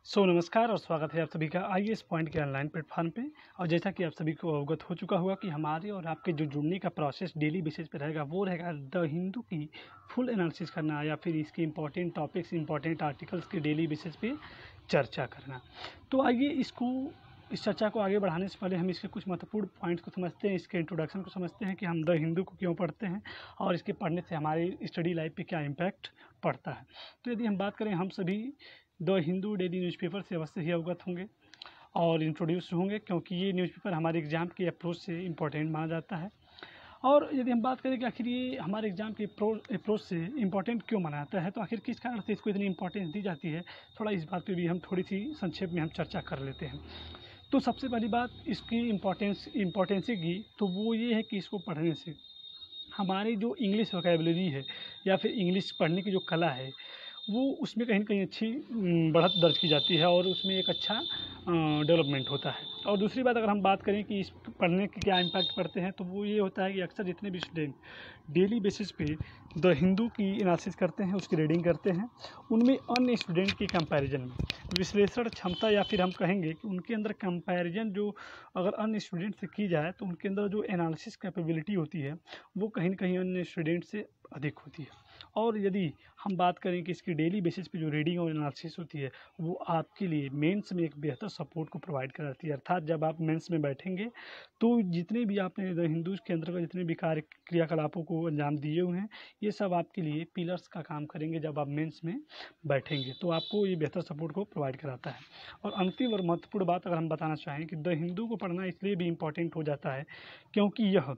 नमस्कार और स्वागत है आप सभी का आईएएस पॉइंट के ऑनलाइन प्लेटफॉर्म पे। और जैसा कि आप सभी को अवगत हो चुका होगा कि हमारे और आपके जो जुड़ने का प्रोसेस डेली बेसिस पे रहेगा वो रहेगा द हिंदू की फुल एनालिसिस करना या फिर इसके इंपॉर्टेंट टॉपिक्स इंपॉर्टेंट आर्टिकल्स के डेली बेसिस पे चर्चा करना। तो आइए इस चर्चा को आगे बढ़ाने से पहले हम इसके कुछ महत्वपूर्ण पॉइंट्स को समझते हैं, इसके इंट्रोडक्शन को समझते हैं कि हम द हिंदू को क्यों पढ़ते हैं और इसके पढ़ने से हमारी स्टडी लाइफ पे क्या इम्पैक्ट पड़ता है। तो यदि हम बात करें, हम सभी द हिंदू डेली न्यूज़पेपर से अवश्य ही अवगत होंगे और इंट्रोड्यूस होंगे, क्योंकि ये न्यूज़पेपर हमारे एग्ज़ाम के अप्रोच से इम्पोर्टेंट माना जाता है। और यदि हम बात करें कि आखिर ये हमारे एग्ज़ाम के अप्रोच से इम्पोर्टेंट क्यों माना जाता है, तो आखिर किस कारण से इसको इतनी इंपॉर्टेंस दी जाती है, थोड़ा इस बात पे भी हम थोड़ी सी संक्षेप में हम चर्चा कर लेते हैं। तो सबसे पहली बात इसकी इम्पोर्टेंसी की, तो वो ये है कि इसको पढ़ने से हमारी जो इंग्लिश वोकैबुलरी है या फिर इंग्लिश पढ़ने की जो कला है वो उसमें कहीं न कहीं अच्छी बढ़त दर्ज की जाती है और उसमें एक अच्छा डेवलपमेंट होता है। और दूसरी बात, अगर हम बात करें कि इस पढ़ने के क्या इम्पैक्ट पड़ते हैं, तो वो ये होता है कि अक्सर जितने भी स्टूडेंट डेली बेसिस पे द हिंदू की एनालिसिस करते हैं, उसकी रीडिंग करते हैं, उनमें अन्य स्टूडेंट की कंपैरिजन में विश्लेषण क्षमता या फिर हम कहेंगे कि उनके अंदर कंपैरिजन जो अगर अन्य स्टूडेंट से की जाए तो उनके अंदर जो एनालिसिस कैपेबिलिटी होती है वो कहीं न कहीं अन्य स्टूडेंट से अधिक होती है। और यदि हम बात करें कि इसकी डेली बेसिस पे जो रीडिंग और एनालिसिस होती है वो आपके लिए मेंस में एक बेहतर सपोर्ट को प्रोवाइड कराती है। अर्थात जब आप मेंस में बैठेंगे तो जितने भी आपने द हिंदूज़ के अंतर्गत जितने भी कार्य क्रियाकलापों को अंजाम दिए हुए हैं, ये सब आपके लिए पिलर्स का काम करेंगे जब आप मेंस में बैठेंगे, तो आपको ये बेहतर सपोर्ट को प्रोवाइड कराता है। और अंतिम और महत्वपूर्ण बात अगर हम बताना चाहें कि द हिंदू को पढ़ना इसलिए भी इम्पोर्टेंट हो जाता है क्योंकि यह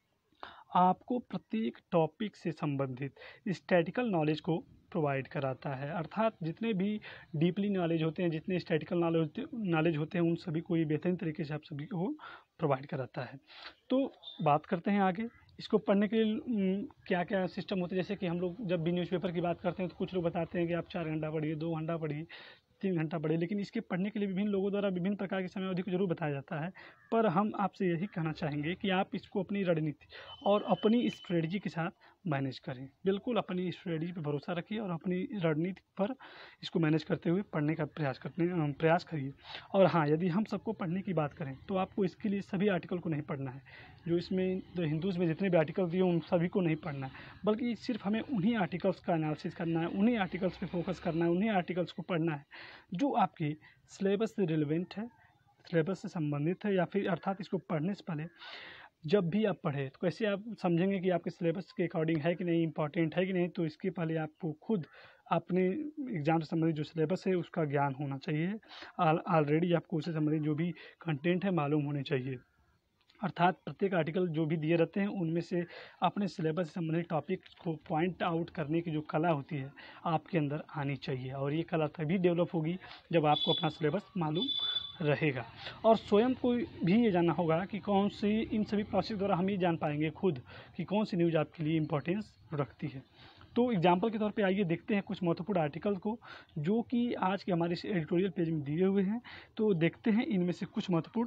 आपको प्रत्येक टॉपिक से संबंधित स्टैटिकल नॉलेज को प्रोवाइड कराता है। अर्थात जितने भी डीपली नॉलेज होते हैं, जितने स्टैटिकल नॉलेज होते हैं, उन सभी को ये बेहतरीन तरीके से आप सभी को प्रोवाइड कराता है। तो बात करते हैं आगे इसको पढ़ने के लिए क्या क्या सिस्टम होते हैं। जैसे कि हम लोग जब भी न्यूज़पेपर की बात करते हैं तो कुछ लोग बताते हैं कि आप 4 घंटा पढ़िए, 2 घंटा पढ़िए, 3 घंटा पढ़िए, लेकिन इसके पढ़ने के लिए विभिन्न लोगों द्वारा विभिन्न प्रकार की समय अवधि को जरूर बताया जाता है। पर हम आपसे यही कहना चाहेंगे कि आप इसको अपनी रणनीति और अपनी स्ट्रेटजी के साथ मैनेज करें। बिल्कुल अपनी स्ट्रेटजी पे भरोसा रखिए और अपनी रणनीति पर इसको मैनेज करते हुए पढ़ने का प्रयास करिए। और हाँ, यदि हम सबको पढ़ने की बात करें तो आपको इसके लिए सभी आर्टिकल को नहीं पढ़ना है। जो इसमें द हिंदूज़ में जितने भी आर्टिकल दिए उन सभी को नहीं पढ़ना है, बल्कि सिर्फ हमें उन्हीं आर्टिकल्स का एनालिसिस करना है, उन्हीं आर्टिकल्स पे फोकस करना है, उन्हीं आर्टिकल्स को पढ़ना है जो आपके सिलेबस से रिलेवेंट है, सिलेबस से संबंधित है। या फिर अर्थात इसको पढ़ने से पहले जब भी आप पढ़ें तो कैसे आप समझेंगे कि आपके सिलेबस के अकॉर्डिंग है कि नहीं, इम्पॉर्टेंट है कि नहीं, तो इसके पहले आपको खुद अपने एग्ज़ाम से संबंधित जो सिलेबस है उसका ज्ञान होना चाहिए। ऑलरेडी आपको उससे संबंधित जो भी कंटेंट है मालूम होने चाहिए। अर्थात प्रत्येक आर्टिकल जो भी दिए रहते हैं उनमें से अपने सिलेबस से संबंधित टॉपिक को पॉइंट आउट करने की जो कला होती है आपके अंदर आनी चाहिए। और ये कला तभी डेवलप होगी जब आपको अपना सिलेबस मालूम रहेगा। और स्वयं को भी ये जानना होगा कि कौन सी इन सभी प्रोसेस द्वारा हम ये जान पाएंगे खुद कि कौन सी न्यूज़ आपके लिए इम्पोर्टेंस रखती है। तो एग्जाम्पल के तौर पे आइए देखते हैं कुछ महत्वपूर्ण आर्टिकल को जो कि आज के हमारे एडिटोरियल पेज में दिए हुए हैं। तो देखते हैं इनमें से कुछ महत्वपूर्ण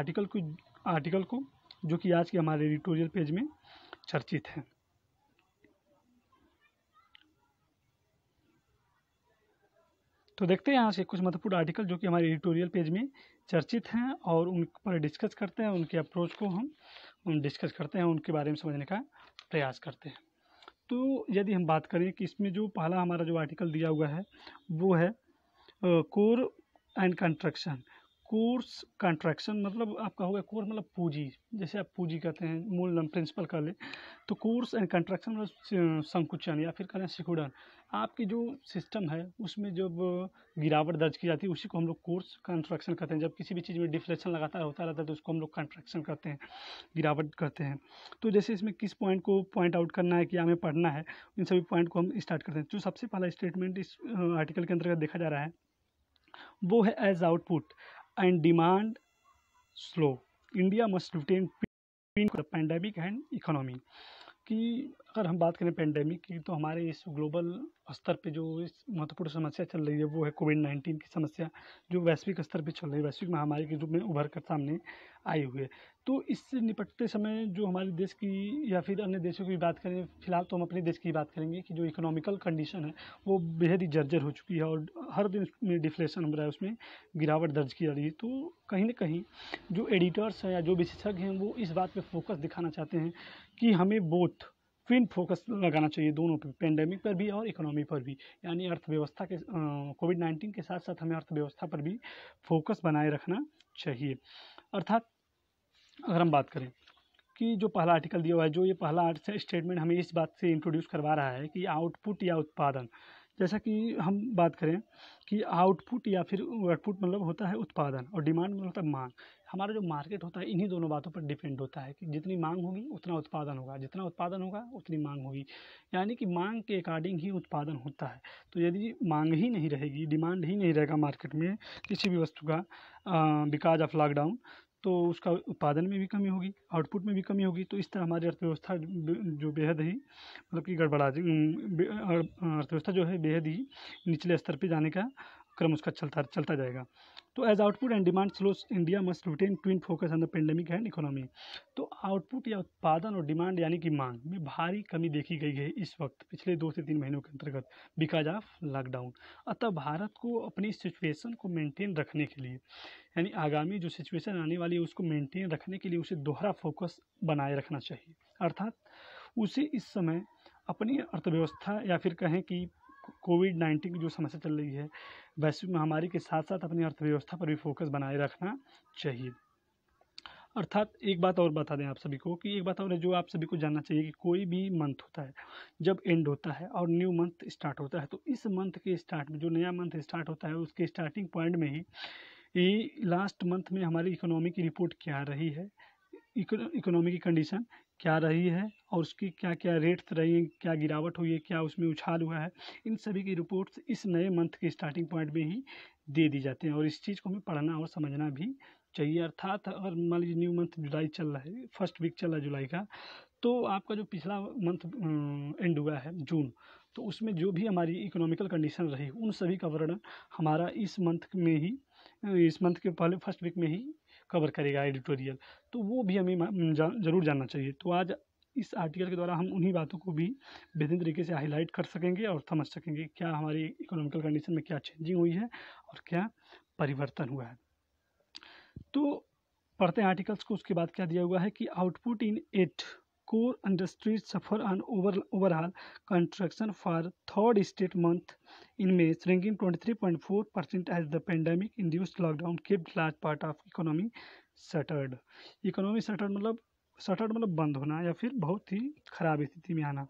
आर्टिकल को जो कि आज के हमारे एडिटोरियल पेज में चर्चित हैं। तो देखते हैं यहाँ से कुछ महत्वपूर्ण आर्टिकल जो कि हमारे एडिटोरियल पेज में चर्चित हैं और उन पर डिस्कस करते हैं, उनके अप्रोच को हम डिस्कस करते हैं, उनके बारे में समझने का प्रयास करते हैं। तो यदि हम बात करें कि इसमें जो पहला हमारा जो आर्टिकल दिया हुआ है वो है core and construction. Course contraction मतलब आपका होगा, कोर मतलब पूंजी, जैसे आप पूंजी कहते हैं, मूल प्रिंसिपल कर ले, तो कोर्स एंड कंट्रैक्शन मतलब संकुचन या फिर करें सिकुड़न। आपकी जो सिस्टम है उसमें जब गिरावट दर्ज की जाती है उसी को हम लोग कोर्स कंट्रैक्शन कहते हैं। जब किसी भी चीज़ में डिफ्लेक्शन लगातार होता रहता है तो उसको हम लोग कंट्रैक्शन करते हैं, गिरावट करते हैं। तो जैसे इसमें किस पॉइंट को पॉइंट आउट करना है कि हमें पढ़ना है, इन सभी पॉइंट को हम स्टार्ट करते हैं। जो सबसे पहला स्टेटमेंट इस आर्टिकल के अंतर्गत देखा जा रहा है वो है as output and demand slow India must retain pandemic and economy. कि अगर हम बात करें पैंडेमिक की तो हमारे इस ग्लोबल स्तर पे जो इस महत्वपूर्ण समस्या चल रही है वो है कोविड-19 की समस्या, जो वैश्विक स्तर पे चल रही है, वैश्विक महामारी के रूप में उभर कर सामने आई हुई है। तो इससे निपटते समय जो हमारे देश की या फिर अन्य देशों की बात करें, फिलहाल तो हम अपने देश की बात करेंगे कि जो इकोनॉमिकल कंडीशन है वो बेहद ही जर्जर हो चुकी है और हर दिन उसमें डिफ्लेशन हो रहा है, उसमें गिरावट दर्ज की जा रही है। तो कहीं ना कहीं जो एडिटर्स हैं या जो विशेषज्ञ हैं वो इस बात पे फोकस दिखाना चाहते हैं कि हमें बोथ ट्विन फोकस लगाना चाहिए, दोनों पे, पेंडेमिक पर भी और इकोनॉमी पर भी। यानी अर्थव्यवस्था के कोविड-19 के साथ साथ हमें अर्थव्यवस्था पर भी फोकस बनाए रखना चाहिए। अर्थात अगर हम बात करें कि जो पहला आर्टिकल दिया हुआ है, जो ये पहला स्टेटमेंट हमें इस बात से इंट्रोड्यूस करवा रहा है कि आउटपुट या उत्पादन, जैसा कि हम बात करें कि आउटपुट या फिर आउटपुट मतलब होता है उत्पादन और डिमांड मतलब होता है मांग। हमारा जो मार्केट होता है इन्हीं दोनों बातों पर डिपेंड होता है कि जितनी मांग होगी उतना उत्पादन होगा, जितना उत्पादन होगा उतनी मांग होगी। यानी कि मांग के अकॉर्डिंग ही उत्पादन होता है। तो यदि मांग ही नहीं रहेगी, डिमांड ही नहीं रहेगा मार्केट में किसी भी वस्तु का बिकॉज ऑफ लॉकडाउन, तो उसका उत्पादन में भी कमी होगी, आउटपुट में भी कमी होगी। तो इस तरह हमारी अर्थव्यवस्था जो बेहद ही मतलब कि अर्थव्यवस्था जो है बेहद ही निचले स्तर पे जाने का क्रम उसका चलता जाएगा। तो as output and demand slows India must retain twin focus on the pandemic and economy. तो आउटपुट या उत्पादन और डिमांड यानी कि मांग में भारी कमी देखी गई है इस वक्त पिछले 2 से 3 महीनों के अंतर्गत बिकॉज ऑफ लॉकडाउन। अतः भारत को अपनी सिचुएशन को मेंटेन रखने के लिए, यानी आगामी जो सिचुएशन आने वाली है उसको मेंटेन रखने के लिए उसे दोहरा फोकस बनाए रखना चाहिए। अर्थात उसे इस समय अपनी अर्थव्यवस्था या फिर कहें कि कोविड-19 की जो समस्या चल रही है वैश्विक महामारी के साथ साथ अपनी अर्थव्यवस्था पर भी फोकस बनाए रखना चाहिए। अर्थात एक बात और बता दें आप सभी को कि एक बात और है जो आप सभी को जानना चाहिए कि कोई भी मंथ होता है जब एंड होता है और न्यू मंथ स्टार्ट होता है, तो इस मंथ के स्टार्ट में जो नया मंथ स्टार्ट होता है उसके स्टार्टिंग पॉइंट में ही ये लास्ट मंथ में हमारी इकोनॉमी की रिपोर्ट क्या रही है, इकोनॉमी की कंडीशन क्या रही है और उसकी क्या क्या रेट्स रही हैं, क्या गिरावट हुई है, क्या उसमें उछाल हुआ है, इन सभी की रिपोर्ट्स इस नए मंथ के स्टार्टिंग पॉइंट में ही दे दी जाती हैं और इस चीज़ को हमें पढ़ना और समझना भी चाहिए। अर्थात अगर मान लीजिए न्यू मंथ जुलाई चल रहा है, फर्स्ट वीक चल रहा है जुलाई का, तो आपका जो पिछला मंथ एंड हुआ है जून, तो उसमें जो भी हमारी इकोनॉमिकल कंडीशन रही उन सभी का वर्णन हमारा इस मंथ में ही, इस मंथ के पहले फर्स्ट वीक में ही कवर करेगा एडिटोरियल। तो वो भी हमें ज़रूर जानना चाहिए। तो आज इस आर्टिकल के द्वारा हम उन्हीं बातों को भी बेहतरीन तरीके से हाईलाइट कर सकेंगे और समझ सकेंगे क्या हमारी इकोनॉमिकल कंडीशन में क्या चेंजिंग हुई है और क्या परिवर्तन हुआ है। तो पढ़ते हैं आर्टिकल्स को। उसके बाद क्या दिया हुआ है कि output in 8 core industries suffer an overall contraction for third straight month in May, shrinking 23.4% as the pandemic-induced lockdown kept large part of economy shuttered. Economy shuttered मतलब बंद होना या फिर बहुत ही खराब स्थिति में आना।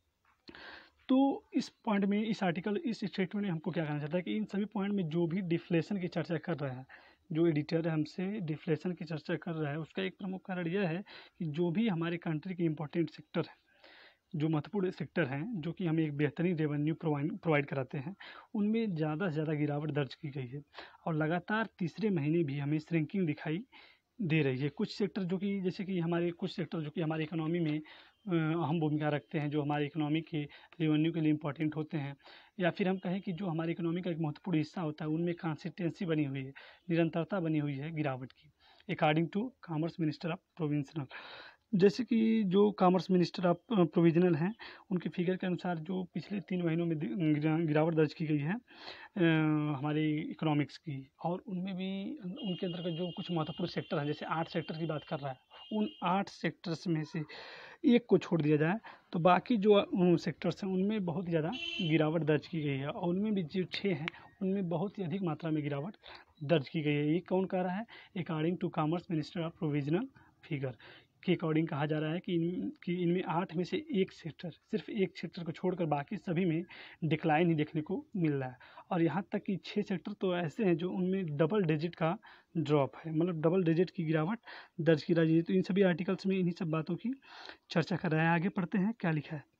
तो इस पॉइंट में इस आर्टिकल इस स्टेटमेंट में हमको क्या कहना चाहता है कि इन सभी पॉइंट में जो भी डिफ्लेशन की चर्चा कर रहा है, जो एडिटर हमसे डिफ्लेशन की चर्चा कर रहा है, उसका एक प्रमुख कारण यह है कि जो भी हमारे कंट्री के इम्पोर्टेंट सेक्टर हैं, जो महत्वपूर्ण सेक्टर हैं, जो कि हमें एक बेहतरीन रेवेन्यू प्रोवाइड कराते हैं, उनमें ज़्यादा से ज़्यादा गिरावट दर्ज की गई है और लगातार तीसरे महीने भी हमें श्रिंकिंग दिखाई दे रही है। कुछ सेक्टर जो कि जैसे कि हमारे कुछ सेक्टर जो कि हमारी इकोनॉमी में अहम भूमिका रखते हैं, जो हमारी इकोनॉमी के रेवेन्यू के लिए इम्पोर्टेंट होते हैं, या फिर हम कहें कि जो हमारी इकोनॉमी का एक महत्वपूर्ण हिस्सा होता है, उनमें कंसिस्टेंसी बनी हुई है, निरंतरता बनी हुई है गिरावट की, according to commerce minister of provisional. जैसे कि जो कॉमर्स मिनिस्टर ऑफ प्रोविजनल हैं, उनके फिगर के अनुसार जो पिछले 3 महीनों में गिरावट दर्ज की गई है हमारी इकोनॉमिक्स की, और उनमें भी उनके अंतर्गत जो कुछ महत्वपूर्ण सेक्टर हैं, जैसे 8 सेक्टर की बात कर रहा है, उन 8 सेक्टर्स में से एक को छोड़ दिया जाए तो बाकी जो सेक्टर्स हैं उनमें बहुत ज़्यादा गिरावट दर्ज की गई है और उनमें भी जो 6 हैं उनमें बहुत ही अधिक मात्रा में गिरावट दर्ज की गई है। ये कौन कह रहा है? According to commerce minister of provisional figure के अकॉर्डिंग कहा जा रहा है कि इनमें 8 में से एक सेक्टर, सिर्फ एक सेक्टर को छोड़कर बाकी सभी में डिक्लाइन ही देखने को मिल रहा है और यहाँ तक कि 6 सेक्टर तो ऐसे हैं जो उनमें डबल डिजिट का ड्रॉप है, मतलब डबल डिजिट की गिरावट दर्ज की रही है। तो इन सभी आर्टिकल्स में इन्हीं सब बातों की चर्चा कर रहा है। आगे पढ़ते हैं क्या लिखा है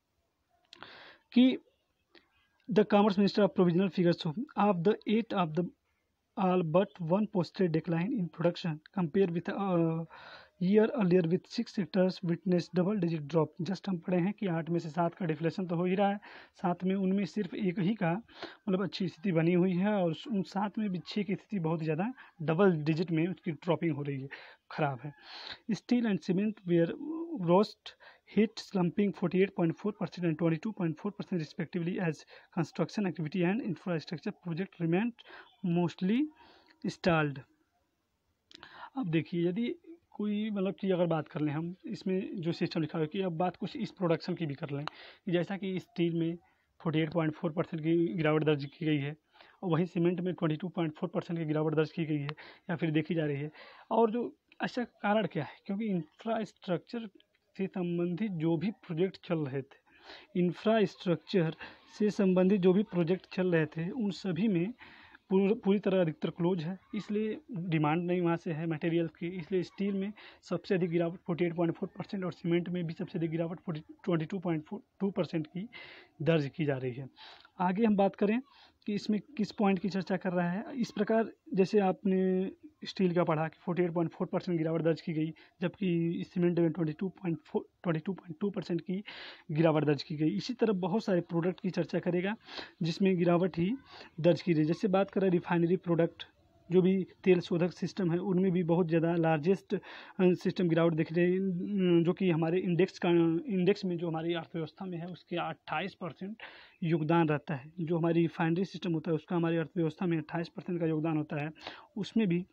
कि the commerce minister of provisional figures of the 8 of the all but one posted decline in production compared with year earlier with 6 sectors witness double digit drop. Just हम पढ़े हैं कि 8 में से 7 का डिफ्लेशन तो हो ही रहा है, साथ में उनमें सिर्फ एक ही का मतलब अच्छी स्थिति बनी हुई है, और उन 7 में भी 6 की स्थिति बहुत ज़्यादा डबल डिजिट में उसकी ड्रॉपिंग हो रही है, ख़राब है। Steel and cement were worst hit slumping 48.4% and 22.4% respectively as construction activity and infrastructure project remained mostly stalled। अब देखिए, यदि कोई मतलब कि अगर बात कर लें हम इसमें जो सिस्टम लिखा है, कि अब बात कुछ इस प्रोडक्शन की भी कर लें कि जैसा कि स्टील में 48.4% की गिरावट दर्ज की गई है, और वहीं सीमेंट में 22.4% की गिरावट दर्ज की गई है या फिर देखी जा रही है। और जो ऐसा कारण क्या है, क्योंकि इंफ्रास्ट्रक्चर से संबंधित जो भी प्रोजेक्ट चल रहे थे, इंफ्रास्ट्रक्चर से संबंधित जो भी प्रोजेक्ट चल रहे थे उन सभी में पूरी तरह अधिकतर क्लोज है, इसलिए डिमांड नहीं वहाँ से है मटेरियल की, इसलिए स्टील में सबसे अधिक गिरावट 48.4% और सीमेंट में भी सबसे अधिक गिरावट 22.2% की दर्ज की जा रही है। आगे हम बात करें कि इसमें किस पॉइंट की चर्चा कर रहा है। इस प्रकार जैसे आपने स्टील का पढ़ा कि 48.4% गिरावट दर्ज की गई, जबकि सीमेंट में 22.2% की गिरावट दर्ज की गई। इसी तरह बहुत सारे प्रोडक्ट की चर्चा करेगा जिसमें गिरावट ही दर्ज की गई। जैसे बात करें रिफाइनरी प्रोडक्ट, जो भी तेल शोधक सिस्टम है, उनमें भी बहुत ज़्यादा लार्जेस्ट सिस्टम गिरावट दिख रही है, जो कि हमारे इंडेक्स में जो हमारी अर्थव्यवस्था में है उसके 28% योगदान रहता है। जो हमारी रिफाइनरी सिस्टम होता है उसका हमारी अर्थव्यवस्था में 28% का योगदान होता है, उसमें भी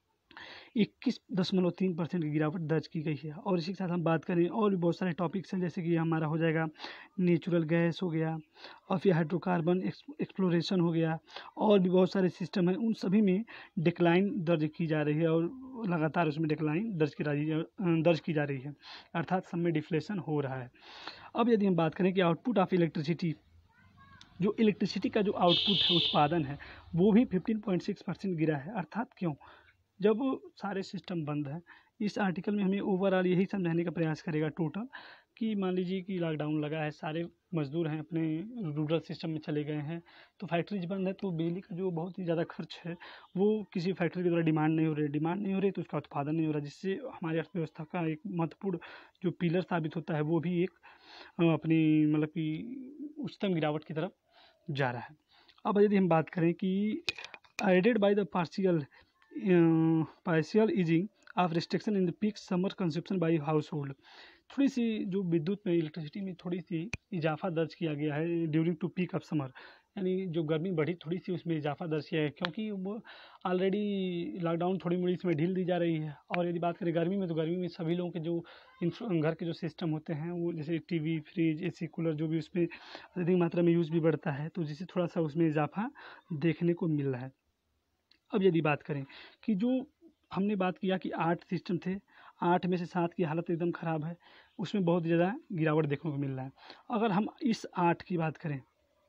21.3% की गिरावट दर्ज की गई है। और इसी के साथ हम बात करें और भी बहुत सारे टॉपिक्स हैं, जैसे कि हमारा हो जाएगा नेचुरल गैस हो गया, और फिर हाइड्रोकार्बन एक्सप्लोरेशन हो गया, और भी बहुत सारे सिस्टम हैं, उन सभी में डिक्लाइन दर्ज की जा रही है, और लगातार उसमें डिक्लाइन दर्ज की जा रही है, अर्थात सब में डिफ्लेशन हो रहा है। अब यदि हम बात करें कि आउटपुट ऑफ इलेक्ट्रिसिटी, जो इलेक्ट्रिसिटी का जो आउटपुट है, उत्पादन है, वो भी 15.6% गिरा है। अर्थात क्यों, जब सारे सिस्टम बंद हैं। इस आर्टिकल में हमें ओवरऑल यही समझाने का प्रयास करेगा टोटल, कि मान लीजिए कि लॉकडाउन लगा है, सारे मजदूर हैं अपने रूरल सिस्टम में चले गए हैं, तो फैक्ट्रीज बंद है, तो बिजली का जो बहुत ही ज़्यादा खर्च है वो किसी फैक्ट्री के द्वारा डिमांड नहीं हो रही, तो उसका उत्पादन नहीं हो रहा, जिससे हमारी अर्थव्यवस्था का एक महत्वपूर्ण जो पिलर साबित होता है वो भी एक अपनी मतलब कि उच्चतम गिरावट की तरफ जा रहा है। अब यदि हम बात करें कि aided by the partial easing of restriction in the peak summer consumption by household, थोड़ी सी जो विद्युत में इलेक्ट्रिसिटी में थोड़ी सी इजाफा दर्ज किया गया है during to peak of summer, यानी जो गर्मी बढ़ी थोड़ी सी उसमें इजाफा दर्ज किया है, क्योंकि वो ऑलरेडी लॉकडाउन थोड़ी मोड़ी इसमें ढील दी जा रही है। और यदि बात करें गर्मी में, तो गर्मी में सभी लोगों के जो घर के जो सिस्टम होते हैं वो जैसे टीवी, फ्रिज, एसी, कूलर, जो भी उसमें अधिक मात्रा में यूज़ भी बढ़ता है, तो जिससे थोड़ा सा उसमें इजाफा देखने को मिल रहा है। अब यदि बात करें कि जो हमने बात किया कि 8 सिस्टम थे, 8 में से 7 की हालत एकदम ख़राब है, उसमें बहुत ज़्यादा गिरावट देखने को मिल रहा है। अगर हम इस 8 की बात करें,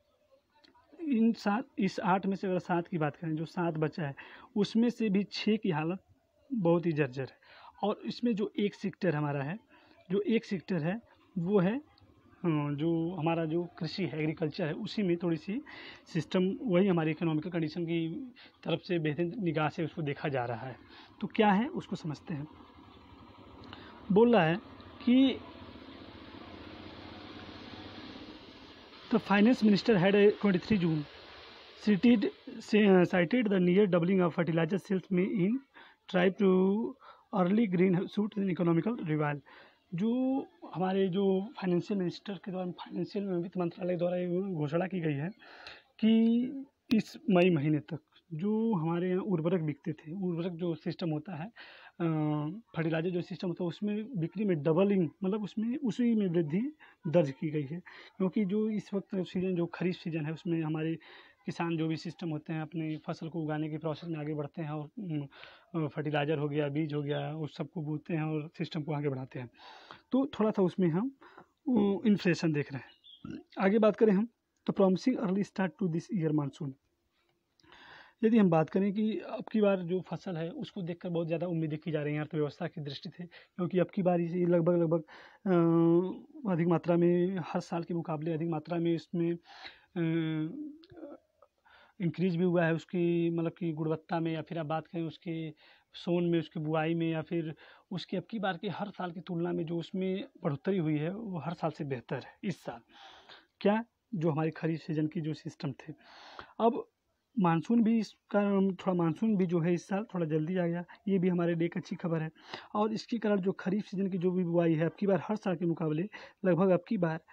इस 8 में से अगर 7 की बात करें, जो 7 बचा है उसमें से भी 6 की हालत बहुत ही जर्जर है। और इसमें जो एक सेक्टर हमारा है, जो एक सेक्टर है वो है जो हमारा जो कृषि है, एग्रीकल्चर है, उसी में थोड़ी सी सिस्टम वही हमारी इकोनॉमिकल कंडीशन की तरफ से बेहतर निगाह से उसको देखा जा रहा है। तो क्या है उसको समझते हैं। बोल रहा है कि the finance minister had 23 June cited the near doubling of fertilizer sales में in tribe to early green shoots in economical revival। जो हमारे जो फाइनेंशियल मिनिस्टर के द्वारा, फाइनेंशियल वित्त मंत्रालय द्वारा ये घोषणा की गई है कि इस मई महीने तक जो हमारे यहाँ उर्वरक बिकते थे, उर्वरक जो सिस्टम होता है, फर्टिलाइजर जो सिस्टम होता है, उसमें बिक्री में डबलिंग, मतलब उसमें उसी में वृद्धि दर्ज की गई है। क्योंकि जो इस वक्त सीजन, जो खरीफ सीजन है, उसमें हमारे किसान जो भी सिस्टम होते हैं अपनी फसल को उगाने के प्रोसेस में आगे बढ़ते हैं, और फर्टिलाइज़र हो गया, बीज हो गया, उस सबको बोते हैं और सिस्टम को आगे बढ़ाते हैं। तो थोड़ा सा उसमें हम इन्फ्लेशन देख रहे हैं। आगे बात करें हम, तो promising early start to this year monsoon. यदि हम बात करें कि अब की बार जो फसल है उसको देखकर बहुत ज़्यादा उम्मीदें की जा रही हैं अर्थव्यवस्था की दृष्टि से, क्योंकि अब की बार ये लगभग अधिक मात्रा में, हर साल के मुकाबले अधिक मात्रा में इसमें इंक्रीज भी हुआ है उसकी मतलब कि गुणवत्ता में, या फिर आप बात करें उसके सोन में, उसकी बुआई में, या फिर उसकी अब की बार के हर साल की तुलना में जो उसमें बढ़ोतरी हुई है वो हर साल से बेहतर है इस साल। क्या, जो हमारी खरीफ सीजन की जो सिस्टम थे। अब मानसून भी इसका थोड़ा मानसून भी जो है इस साल थोड़ा जल्दी आ गया, ये भी हमारे लिए एक अच्छी खबर है। और इसके कारण जो खरीफ सीजन की जो भी बुआई है अब की बार हर साल के मुकाबले लगभग अब की बार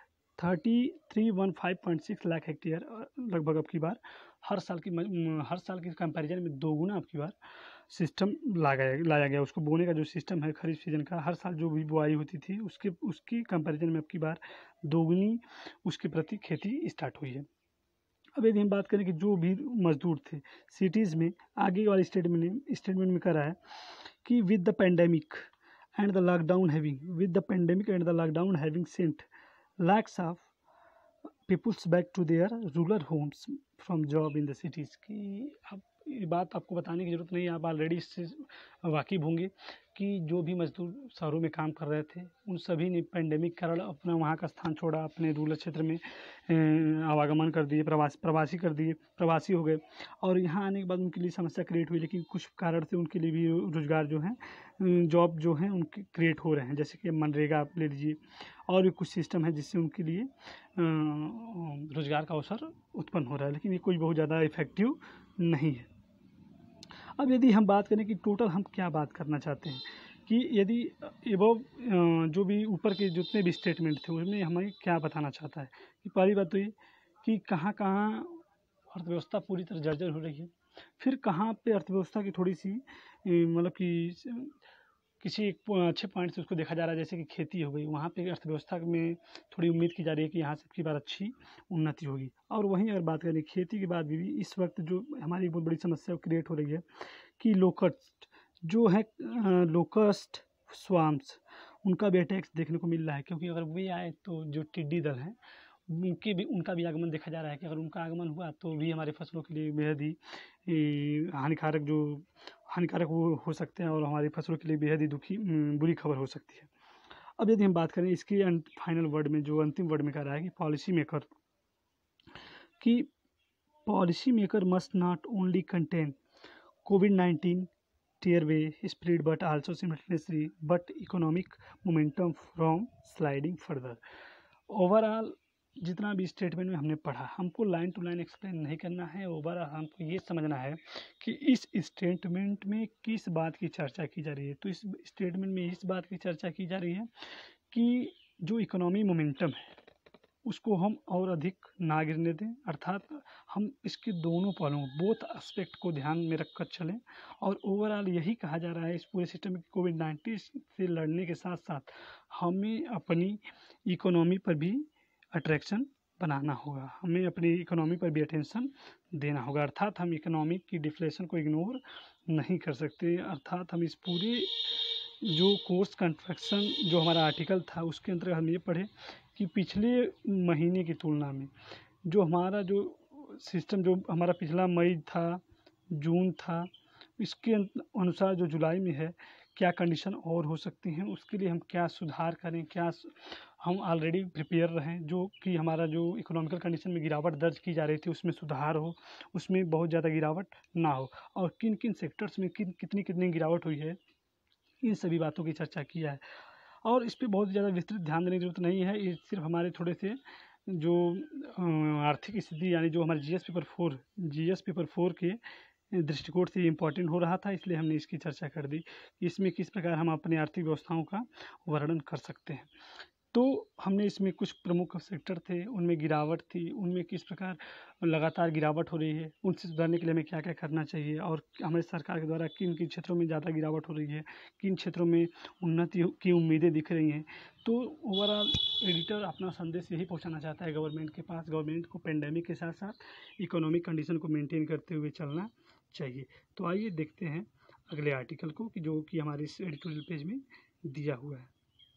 3315.6 लाख हेक्टेयर लगभग अब की बार हर साल के कंपैरिजन में दोगुना अब की बार सिस्टम लाया गया। उसको बोने का जो सिस्टम है खरीफ सीजन का, हर साल जो भी बुआई होती थी उसकी कंपैरिजन में अब की बार दोगुनी उसके प्रति खेती स्टार्ट हुई है। अब यदि हम बात करें कि जो भी मजदूर थे सिटीज़ में, आगे वाले स्टेटमेंट में करा है कि with the pandemic and the lockdown having sent lakhs of peoples back to their rural homes from job in the cities। की अब ये बात आपको बताने की ज़रूरत नहीं है, आप ऑलरेडी इससे वाकिफ़ होंगे कि जो भी मजदूर शहरों में काम कर रहे थे उन सभी ने पेंडेमिक के कारण अपना वहाँ का स्थान छोड़ा, अपने रूरल क्षेत्र में आवागमन कर दिए, प्रवासी हो गए। और यहाँ आने के बाद उनके लिए समस्या क्रिएट हुई, लेकिन कुछ कारण से उनके लिए भी रोज़गार जो है, जॉब जो है उनके क्रिएट हो रहे हैं। जैसे कि मनरेगा आप ले लीजिए, और भी कुछ सिस्टम है जिससे उनके लिए रोज़गार का अवसर उत्पन्न हो रहा है, लेकिन ये कोई बहुत ज़्यादा इफ़ेक्टिव नहीं है। अब यदि हम बात करें कि टोटल हम क्या बात करना चाहते हैं, कि यदि एबव जो भी ऊपर के जितने भी स्टेटमेंट थे उसमें हमें क्या बताना चाहता है कि पहली बात तो ये कि कहाँ कहाँ अर्थव्यवस्था पूरी तरह जर्जर हो रही है, फिर कहाँ पे अर्थव्यवस्था की थोड़ी सी मतलब कि किसी एक अच्छे पॉइंट से उसको देखा जा रहा है, जैसे कि खेती हो गई, वहाँ पे अर्थव्यवस्था में थोड़ी उम्मीद की जा रही है कि यहाँ से की बार अच्छी उन्नति होगी। और वहीं अगर बात करें खेती के बाद भी इस वक्त जो हमारी बहुत बड़ी समस्या क्रिएट हो रही है कि लोकस्ट जो है, लोकस्ट स्वाम्स, उनका भी अटैक्स देखने को मिल रहा है। क्योंकि अगर वे आए तो जो टिड्डी दल हैं उनका भी आगमन देखा जा रहा है कि अगर उनका आगमन हुआ तो भी हमारी फसलों के लिए बेहद ही हानिकारक वो हो सकते हैं, और हमारी फसलों के लिए बेहद ही बुरी खबर हो सकती है। अब यदि हम बात करें इसके फाइनल वर्ड में, जो अंतिम वर्ड में कह रहा है कि policy maker must not only contain COVID-19 tear way spread but also simultaneously but economic momentum from sliding further। Overall जितना भी स्टेटमेंट में हमने पढ़ा, हमको लाइन टू लाइन एक्सप्लेन नहीं करना है। ओवरऑल हमको ये समझना है कि इस स्टेटमेंट में किस बात की चर्चा की जा रही है। तो इस स्टेटमेंट में इस बात की चर्चा की जा रही है कि जो इकोनॉमी मोमेंटम है उसको हम और अधिक ना गिरने दें, अर्थात हम इसके दोनों पहलुओं, बोथ एस्पेक्ट को ध्यान में रखकर चलें। और ओवरऑल यही कहा जा रहा है इस पूरे सिस्टम में, कोविड-19 से लड़ने के साथ साथ हमें अपनी इकोनॉमी पर भी अट्रैक्शन बनाना होगा, हमें अपनी इकोनॉमी पर भी अटेंशन देना होगा। अर्थात हम इकोनॉमिक की डिफ्लेशन को इग्नोर नहीं कर सकते। अर्थात हम इस पूरे जो कोर्स कंस्ट्रक्शन जो हमारा आर्टिकल था उसके अंतर्गत हम ये पढ़े कि पिछले महीने की तुलना में जो हमारा जो सिस्टम, जो हमारा पिछला मई था, जून था, इसके अनुसार जो जुलाई में है क्या कंडीशन और हो सकती हैं, उसके लिए हम क्या सुधार करें, क्या हम ऑलरेडी प्रिपेयर रहें, जो कि हमारा जो इकोनॉमिकल कंडीशन में गिरावट दर्ज की जा रही थी उसमें सुधार हो, उसमें बहुत ज़्यादा गिरावट ना हो, और किन किन सेक्टर्स में कितनी गिरावट हुई है, इन सभी बातों की चर्चा किया है। और इस पर बहुत ज़्यादा विस्तृत ध्यान देने की ज़रूरत नहीं है, ये सिर्फ हमारे थोड़े से जो आर्थिक स्थिति यानी जो हमारे जीएस पेपर 4 के दृष्टिकोण से इम्पॉर्टेंट हो रहा था, इसलिए हमने इसकी चर्चा कर दी कि इसमें किस प्रकार हम अपनी आर्थिक व्यवस्थाओं का वर्णन कर सकते हैं। तो हमने इसमें कुछ प्रमुख सेक्टर थे, उनमें गिरावट थी, उनमें किस प्रकार लगातार गिरावट हो रही है, उनसे सुधारने के लिए हमें क्या क्या करना चाहिए, और हमारी सरकार के द्वारा किन किन क्षेत्रों में ज़्यादा गिरावट हो रही है, किन क्षेत्रों में उन्नति की उम्मीदें दिख रही हैं। तो ओवरऑल एडिटर अपना संदेश यही पहुंचाना चाहता है गवर्नमेंट के पास, गवर्नमेंट को पेंडेमिक के साथ साथ इकोनॉमिक कंडीशन को मेंटेन करते हुए चलना चाहिए। तो आइए देखते हैं अगले आर्टिकल को कि जो कि हमारे इस एडिटोरियल पेज में दिया हुआ है।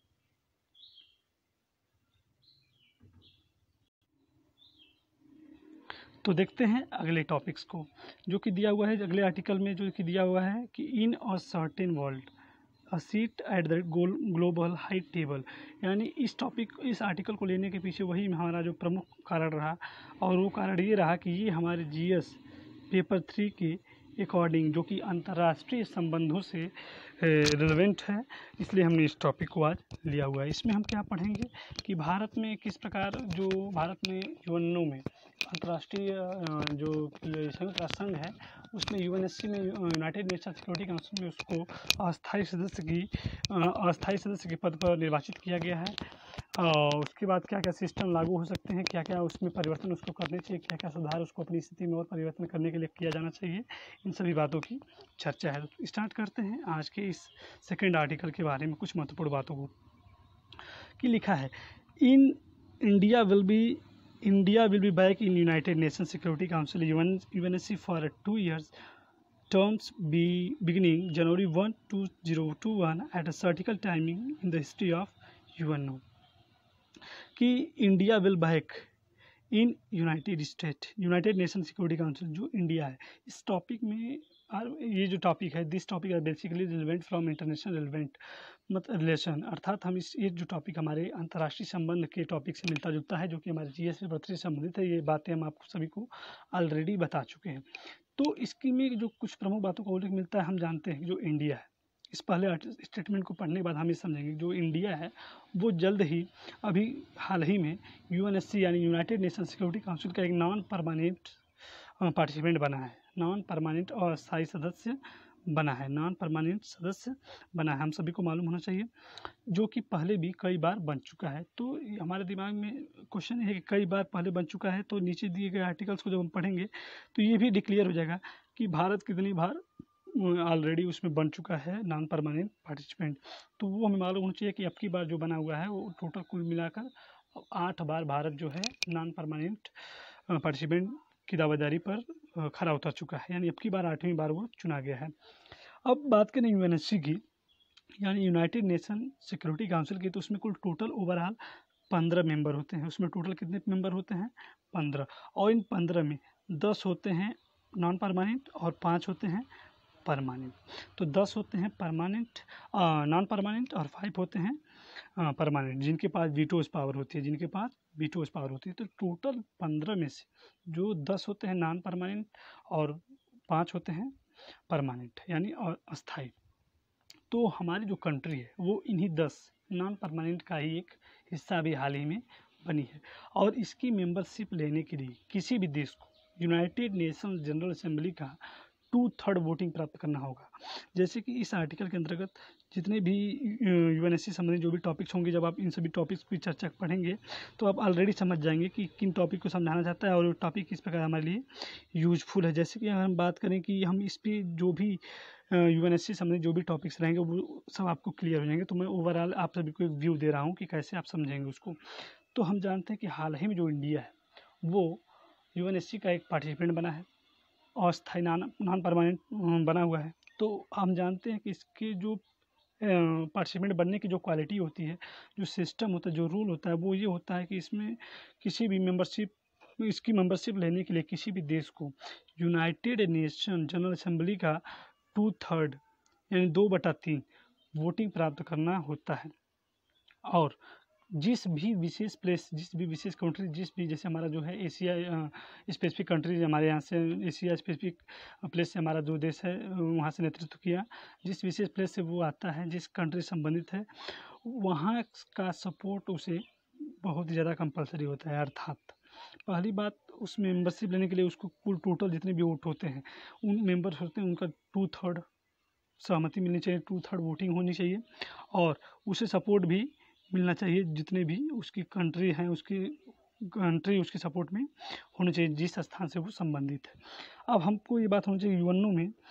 तो देखते हैं अगले टॉपिक्स को जो कि दिया हुआ है अगले आर्टिकल में, जो कि दिया हुआ है कि in a certain world a seat at the global high table. यानी इस आर्टिकल को लेने के पीछे वही हमारा जो प्रमुख कारण रहा, और वो कारण ये रहा कि ये हमारे जीएस पेपर 3 के अकॉर्डिंग, जो कि अंतर्राष्ट्रीय संबंधों से रिलेवेंट है, इसलिए हमने इस टॉपिक को आज लिया हुआ है। इसमें हम क्या पढ़ेंगे कि भारत में किस प्रकार जो भारत में यूएनओ में अंतर्राष्ट्रीय जो संयुक्त राष्ट्र संघ है उसमें यूएनएससी में यूनाइटेड नेशन सिक्योरिटी काउंसिल में उसको अस्थायी सदस्य के पद पर निर्वाचित किया गया है। उसके बाद क्या क्या सिस्टम लागू हो सकते हैं, क्या क्या उसमें परिवर्तन उसको करने चाहिए, क्या क्या सुधार उसको अपनी स्थिति में और परिवर्तन करने के लिए किया जाना चाहिए, इन सभी बातों की चर्चा है। तो स्टार्ट करते हैं आज के इस सेकंड आर्टिकल के बारे में कुछ महत्वपूर्ण बातों को। कि लिखा है India will be back in United nation security Council UNSC for 2 years terms beginning January 1, 2021 at a critical timing in the history of UNO। कि India will back in United nation security council, जो India है इस topic में, ये जो topic है this topic are basically relevant from international relevant मतलब relation, अर्थात हम ये जो टॉपिक हमारे अंतर्राष्ट्रीय संबंध के टॉपिक से मिलता जुलता है, जो कि हमारे जीएस पेपर 3 से संबंधित है। ये बातें हम आपको सभी को ऑलरेडी बता चुके हैं। तो इसकी में जो कुछ प्रमुख बातों का उल्लेख मिलता है, हम जानते हैं कि जो इंडिया है, इस पहले स्टेटमेंट को पढ़ने के बाद हम ये समझेंगे जो इंडिया है वो जल्द ही अभी हाल ही में यूएनएससी यानी यूनाइटेड नेशन सिक्योरिटी काउंसिल का एक नॉन परमानेंट पार्टिसिपेंट बना है, नॉन परमानेंट और स्थायी सदस्य बना है, नॉन परमानेंट सदस्य बना है। हम सभी को मालूम होना चाहिए, जो कि पहले भी कई बार बन चुका है। तो हमारे दिमाग में क्वेश्चन है कि कई बार पहले बन चुका है, तो नीचे दिए गए आर्टिकल्स को जब हम पढ़ेंगे तो ये भी डिक्लेयर हो जाएगा कि भारत कितनी बार ऑलरेडी उसमें बन चुका है नॉन परमानेंट पार्टिसिपेंट। तो वो हमें मालूम होना चाहिए कि अब की बार जो बना हुआ है वो टोटल कुल मिलाकर 8 बार भारत जो है नॉन परमानेंट पार्टिसिपेंट की दावेदारी पर खरा उतर चुका है, यानी अब की बार 8वीं बार वो चुना गया है। अब बात करें यूएनएससी की यानी यूनाइटेड नेशन सिक्योरिटी काउंसिल की, तो उसमें कुल टोटल ओवरऑल 15 मेंबर होते हैं। उसमें टोटल कितने मेंबर होते हैं? 15, और इन 15 में 10 होते हैं नॉन परमानेंट और 5 होते हैं परमानेंट। तो 10 होते हैं परमानेंट नॉन परमानेंट और 5 होते हैं परमानेंट, जिनके पास वीटोज पावर होती है, तो टोटल 15 में से जो 10 होते हैं नॉन परमानेंट और 5 होते हैं परमानेंट यानी और अस्थाई। तो हमारी जो कंट्री है वो इन्हीं 10 नॉन परमानेंट का ही एक हिस्सा भी हाल ही में बनी है, और इसकी मेंबरशिप लेने के लिए किसी भी देश को यूनाइटेड नेशन जनरल असेंबली का 2/3 वोटिंग प्राप्त करना होगा। जैसे कि इस आर्टिकल के अंतर्गत जितने भी यूएनएससी संबंधी जो भी टॉपिक्स होंगे, जब आप इन सभी टॉपिक्स की चर्चा पढ़ेंगे तो आप ऑलरेडी समझ जाएंगे कि किन टॉपिक को समझाना चाहता है और टॉपिक किस प्रकार हमारे लिए यूजफुल है। जैसे कि अगर हम बात करें कि हम इस पर जो भी यूएनएससी संबंधी जो भी टॉपिक्स रहेंगे वो सब आपको क्लियर हो जाएंगे। तो मैं ओवरऑल आप सभी को एक व्यू दे रहा हूँ कि कैसे आप समझेंगे उसको। तो हम जानते हैं कि हाल ही में जो इंडिया है वो यूएनएससी का एक पार्टिसिपेंट बना है और स्थायी नॉन परमानेंट बना हुआ है। तो हम जानते हैं कि इसके जो पार्टिसिपेंट बनने की जो क्वालिटी होती है, जो सिस्टम होता है, जो रूल होता है, वो ये होता है कि इसमें किसी भी इसकी मेंबरशिप लेने के लिए किसी भी देश को यूनाइटेड नेशन जनरल असेंबली का 2/3 यानी 2/3 वोटिंग प्राप्त करना होता है। और जिस भी विशेष कंट्री, जैसे हमारा जो है एशिया स्पेसिफिक कंट्रीज, हमारे यहाँ से एशिया स्पेसिफिक प्लेस से हमारा जो देश है वहाँ से नेतृत्व किया, जिस विशेष प्लेस से वो आता है, जिस कंट्री संबंधित है, वहाँ का सपोर्ट उसे बहुत ही ज़्यादा कंपलसरी होता है। अर्थात पहली बात, उस मेंबरशिप लेने के लिए उसको कुल टोटल जितने भी वोट होते हैं, उन मेंबर्स होते हैं उनका 2/3 सहमति मिलनी चाहिए, 2/3 वोटिंग होनी चाहिए, और उसे सपोर्ट भी मिलना चाहिए। जितने भी उसकी कंट्री हैं उसके सपोर्ट में होनी चाहिए, जिस स्थान से वो संबंधित है। अब हमको ये बात होनी चाहिए यूएनओ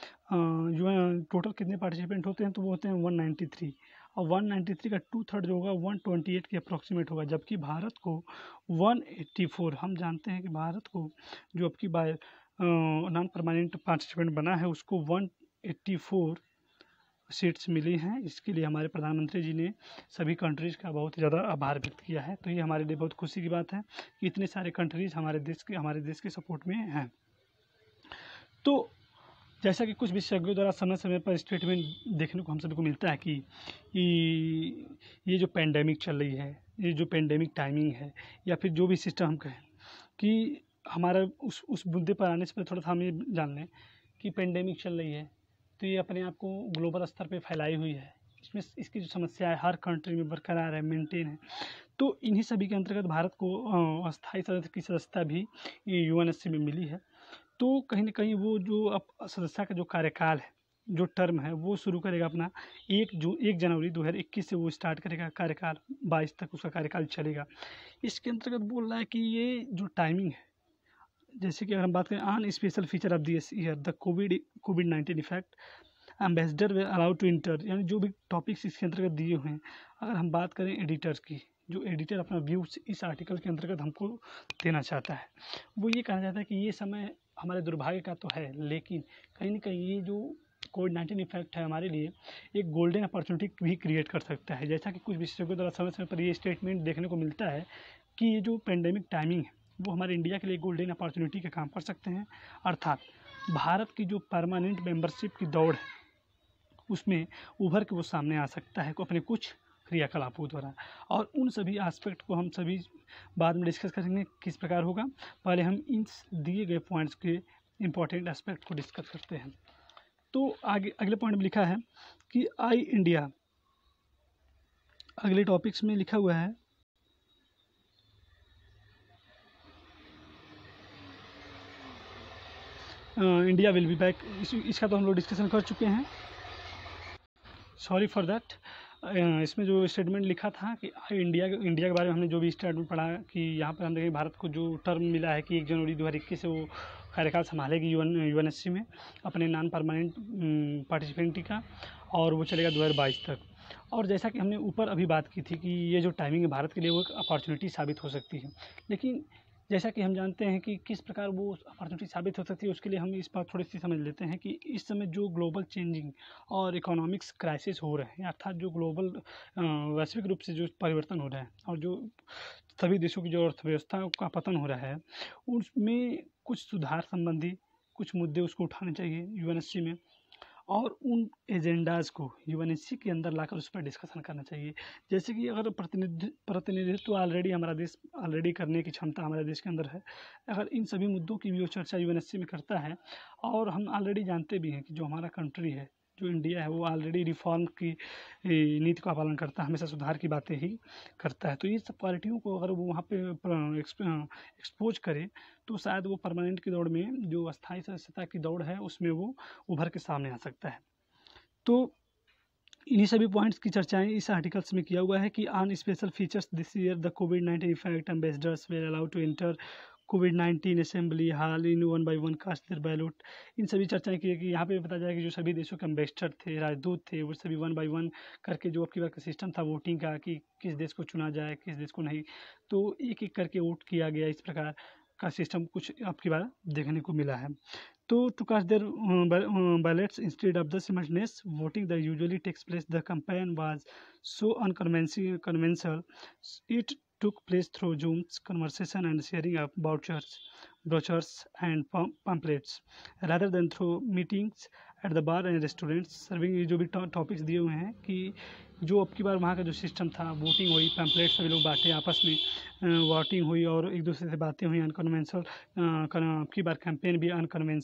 में टोटल कितने पार्टिसिपेंट होते हैं, तो वो होते हैं 193, और 193 का 2/3 जो होगा 128 के अप्रॉक्सीमेट होगा, जबकि भारत को 184, हम जानते हैं कि भारत को जो अब की बार नॉन परमानेंट पार्टिसिपेंट बना है उसको 184 सीट्स मिली हैं। इसके लिए हमारे प्रधानमंत्री जी ने सभी कंट्रीज़ का बहुत ज़्यादा आभार व्यक्त किया है। तो ये हमारे लिए बहुत खुशी की बात है कि इतने सारे कंट्रीज़ हमारे देश के सपोर्ट में हैं। तो जैसा कि कुछ विशेषज्ञों द्वारा समय समय पर स्टेटमेंट देखने को हम सभी को मिलता है कि ये जो पेंडेमिक चल रही है, ये जो पेंडेमिक टाइमिंग है, या फिर जो भी सिस्टम हम कहें कि हमारा उस मुद्दे पर आने से पहले थोड़ा सा हम ये जान लें कि पेंडेमिक चल रही है, तो ये अपने आप को ग्लोबल स्तर पे फैलाई हुई है। इसमें इसकी जो समस्या है हर कंट्री में बरकरार है, मेंटेन है। तो इन्हीं सभी के अंतर्गत भारत को अस्थायी सदस्य की सदस्यता भी यूएनएससी में मिली है। तो कहीं न कहीं वो जो अब सदस्यता का जो कार्यकाल है, जो टर्म है, वो शुरू करेगा अपना 1 जनवरी 2021 से वो स्टार्ट करेगा कार्यकाल, 22 तक उसका कार्यकाल चलेगा। इसके अंतर्गत बोल रहा है कि ये जो टाइमिंग है, जैसे कि अगर हम बात करें on special feature of this year the कोविड-19 effect, ambassador were allowed to enter, यानी जो भी टॉपिक्स इसके अंतर्गत दिए हुए हैं। अगर हम बात करें एडिटर्स की, जो एडिटर अपना व्यूज इस आर्टिकल के अंतर्गत हमको देना चाहता है, वो ये कहना चाहता है कि ये समय हमारे दुर्भाग्य का तो है, लेकिन कहीं न कहीं ये जो कोविड-19 इफेक्ट है हमारे लिए एक गोल्डन अपॉर्चुनिटी भी क्रिएट कर सकता है। जैसा कि कुछ विशेषज्ञों द्वारा समय समय पर ये स्टेटमेंट देखने को मिलता है कि ये जो पेंडेमिक टाइमिंग है वो हमारे इंडिया के लिए गोल्डन अपॉर्चुनिटी का काम कर सकते हैं। अर्थात भारत की जो परमानेंट मेंबरशिप की दौड़ है उसमें उभर के वो सामने आ सकता है अपने कुछ क्रियाकलापों द्वारा। और उन सभी एस्पेक्ट को हम सभी बाद में डिस्कस करेंगे किस प्रकार होगा। पहले हम इन दिए गए पॉइंट्स के इम्पोर्टेंट एस्पेक्ट को डिस्कस करते हैं। तो आगे अगले पॉइंट में लिखा है कि आई इंडिया, अगले टॉपिक्स में लिखा हुआ है इंडिया विल बी बैक। इसका तो हम लोग डिस्कशन कर चुके हैं, सॉरी फॉर दैट। इसमें जो स्टेटमेंट लिखा था कि इंडिया के बारे में हमने जो भी स्टेटमेंट पढ़ा कि यहाँ पर हम देखें भारत को जो टर्म मिला है कि 1 जनवरी 2021 से वो कार्यकाल संभालेगी यूएनएससी में अपने नॉन परमानेंट पार्टिसिपेंट का, और वो चलेगा 2022 तक। और जैसा कि हमने ऊपर अभी बात की थी कि ये जो टाइमिंग है भारत के लिए वो एक अपॉर्चुनिटी साबित हो सकती है, लेकिन जैसा कि हम जानते हैं कि किस प्रकार वो अपॉर्चुनिटी साबित हो सकती है, उसके लिए हम इस बात थोड़ी सी समझ लेते हैं कि इस समय जो ग्लोबल चेंजिंग और इकोनॉमिक्स क्राइसिस हो रहे हैं, अर्थात जो ग्लोबल वैश्विक रूप से जो परिवर्तन हो रहा है और जो सभी देशों की जो अर्थव्यवस्था का पतन हो रहा है, उसमें कुछ सुधार संबंधी कुछ मुद्दे उसको उठाने चाहिए यूएनएससी में, और उन एजेंडाज़ को यूएनएससी के अंदर लाकर उस पर डिस्कशन करना चाहिए। जैसे कि अगर प्रतिनिधित्व ऑलरेडी हमारा देश ऑलरेडी करने की क्षमता हमारे देश के अंदर है, अगर इन सभी मुद्दों की भी वो चर्चा यूएनएससी में करता है, और हम ऑलरेडी जानते भी हैं कि जो हमारा कंट्री है, जो इंडिया है, वो ऑलरेडी रिफॉर्म की नीति का पालन करता है, हमेशा सुधार की बातें ही करता है। तो ये सब क्वालिटियों को अगर वो वहाँ पे एक्सपोज करे तो शायद वो परमानेंट की दौड़ में, जो अस्थायी सदस्यता की दौड़ है, उसमें वो उभर के सामने आ सकता है। तो इन्हीं सभी पॉइंट्स की चर्चाएं इस आर्टिकल्स में किया हुआ है कि on special features this year the कोविड-19 effect, ambassadors were allowed to enter कोविड-19 assembly hall in 1 by 1 cast their ballot. इन सभी चर्चाएं की कि यहाँ पे पता जाए कि जो सभी देशों के एम्बेसडर थे, राजदूत थे, वो सभी 1 by 1 करके जो अब की बार का सिस्टम था वोटिंग का कि किस देश को चुना जाए किस देश को नहीं, तो एक एक करके वोट किया गया। इस प्रकार का सिस्टम कुछ अब की बार देखने को मिला है। To cast their ballots instead of the simultaneous voting that usually takes place, the campaign was so unconventional. It took place through Zoom's conversation and sharing of brochures and pamphlets, rather than through meetings at the bar and restaurants. Serving ये जो भी topics दिए हुए हैं कि जो अब की बार वहाँ का जो सिस्टम था, वोटिंग हुई, पैम्पलेट सभी लोग बांटे आपस में, वोटिंग हुई और एक दूसरे से बातें हुई, अनकन्वेंशनल अब की बार कैंपेन भी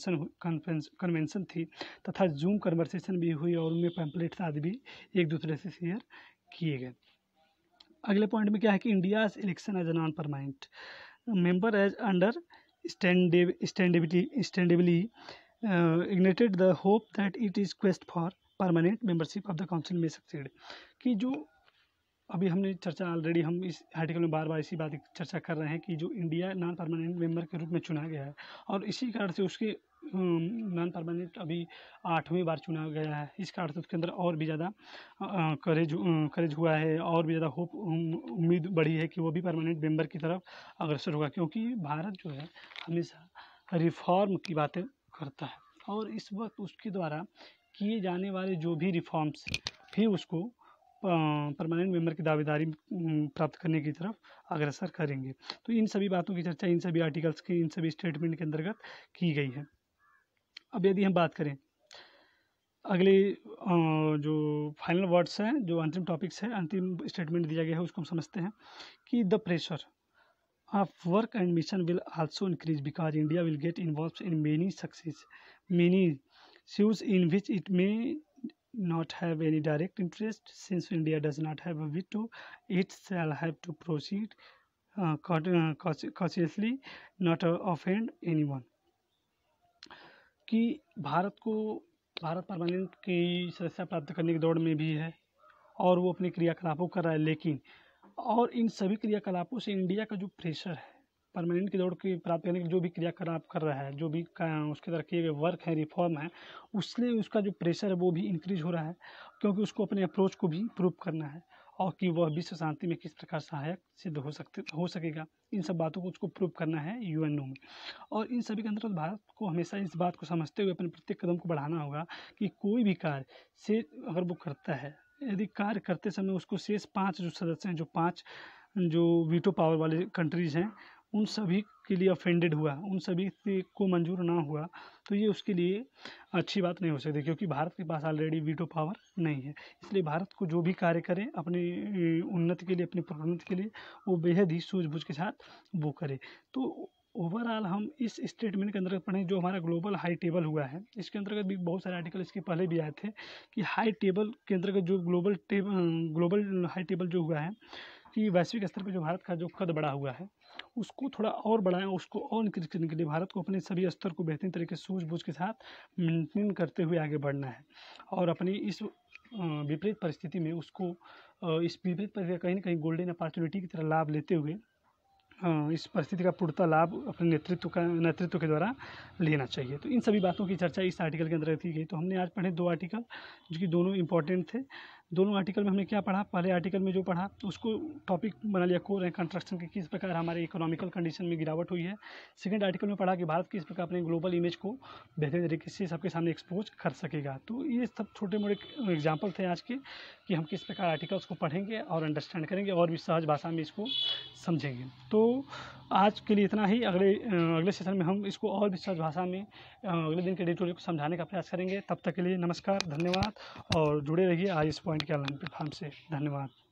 कन्वेंशन थी, तथा जूम कन्वर्सेशन भी हुई और उनमें पैम्पलेट्स आदि भी एक दूसरे से शेयर किए गए। अगले पॉइंट में क्या है कि India's election as a non permanent member as understandably ignited the hope that it is quest for permanent membership of the council may succeed। कि जो अभी हमने चर्चा ऑलरेडी हम इस आर्टिकल में बार बार इसी बात की चर्चा कर रहे हैं कि जो इंडिया नॉन परमानेंट मेंबर के रूप में चुना गया है, और इसी कारण से उसके नॉन परमानेंट अभी 8वीं बार चुना गया है, इस कारण से उसके अंदर और भी ज़्यादा करेज हुआ है और भी ज़्यादा होप उम्मीद बढ़ी है कि वो भी परमानेंट मेंबर की तरफ अग्रसर होगा, क्योंकि भारत जो है हमेशा रिफॉर्म की बातें करता है और इस वक्त उसके द्वारा किए जाने वाले जो भी रिफॉर्म्स भी उसको परमानेंट मेंबर की दावेदारी प्राप्त करने की तरफ अग्रसर करेंगे। तो इन सभी बातों की चर्चा इन सभी आर्टिकल्स की, इन सभी स्टेटमेंट के अंतर्गत की गई है। अब यदि हम बात करें अगले जो फाइनल वर्ड्स हैं, जो अंतिम टॉपिक्स है, अंतिम स्टेटमेंट दिया गया है, उसको हम समझते हैं कि the pressure of work and mission will also increase because India will get involved in many issues in which it may not have any direct interest. Since India does not have a veto, it shall have to proceed cautiously, not offend anyone. कि Bharat permanent की सदस्यता प्राप्त करने की दौड़ में भी है और वो अपने क्रियाकलापों कर रहा है, लेकिन और इन सभी क्रियाकलापों से इंडिया का जो प्रेशर है परमानेंट की दौड़ की प्राप्त करने के जो भी क्रियाकलाप कर रहा है, जो भी उसके तरफ किए गए वर्क है, रिफॉर्म है, उससे उसका जो प्रेशर है वो भी इंक्रीज हो रहा है, क्योंकि उसको अपने अप्रोच को भी प्रूव करना है और कि वह विश्व शांति में किस प्रकार सहायक सिद्ध हो सकेगा। इन सब बातों को उसको प्रूव करना है यूएनओ में। और इन सभी के अंतर्गत भारत को हमेशा इस बात को समझते हुए अपने प्रत्येक कदम को बढ़ाना होगा कि कोई भी कार्य से अगर वो करता है, यदि कार्य करते समय उसको शेष 5 जो सदस्य हैं, जो 5 जो वीटो पावर वाले कंट्रीज़ हैं, उन सभी के लिए ऑफेंडेड हुआ, उन सभी को मंजूर ना हुआ, तो ये उसके लिए अच्छी बात नहीं हो सकती, क्योंकि भारत के पास ऑलरेडी वीटो पावर नहीं है। इसलिए भारत को जो भी कार्य करें अपनी उन्नति के लिए, अपनी प्रोन्नति के लिए, वो बेहद ही सूझबूझ के साथ वो करे। तो ओवरऑल हम इस स्टेटमेंट के अंतर्गत पढ़ें जो हमारा ग्लोबल हाई टेबल हुआ है, इसके अंतर्गत भी बहुत सारे आर्टिकल इसके पहले भी आए थे कि हाई टेबल के अंतर्गत जो ग्लोबल हाई टेबल जो हुआ है कि वैश्विक स्तर पर जो भारत का जो कद बढ़ा हुआ है उसको थोड़ा और बढ़ाएं, उसको और इंक्रीज करने के लिए भारत को अपने सभी स्तर को बेहतरीन तरीके से सूझबूझ के साथ मेंटेन करते हुए आगे बढ़ना है और अपनी इस विपरीत परिस्थिति में उसको इस विपरीत परिस्थिति कहीं ना कहीं गोल्डन अपॉर्चुनिटी की तरह लाभ लेते हुए इस परिस्थिति का पूर्णतः लाभ अपने नेतृत्व के द्वारा लेना चाहिए। तो इन सभी बातों की चर्चा इस आर्टिकल के अंदर की गई। तो हमने आज पढ़े 2 आर्टिकल जो कि दोनों इंपॉर्टेंट थे। दोनों आर्टिकल में हमने क्या पढ़ा, पहले आर्टिकल में जो पढ़ा उसको टॉपिक बना लिया कोर एंड कंस्ट्रक्शन की किस प्रकार हमारे इकोनॉमिकल कंडीशन में गिरावट हुई है। सेकंड आर्टिकल में पढ़ा कि भारत किस प्रकार अपने ग्लोबल इमेज को बेहतरीन तरीके से सबके सामने एक्सपोज कर सकेगा। तो ये सब छोटे मोटे एग्जाम्पल थे आज के कि हम किस प्रकार आर्टिकल्स को पढ़ेंगे और अंडरस्टैंड करेंगे और भी सहज भाषा में इसको समझेंगे। तो आज के लिए इतना ही। अगले सेशन में हम इसको और भी सहज भाषा में अगले दिन के एडिटोरियल को समझाने का प्रयास करेंगे। तब तक के लिए नमस्कार, धन्यवाद और जुड़े रहिए आज इस पॉइंट के ऑनलाइन प्लेटफॉर्म से। धन्यवाद।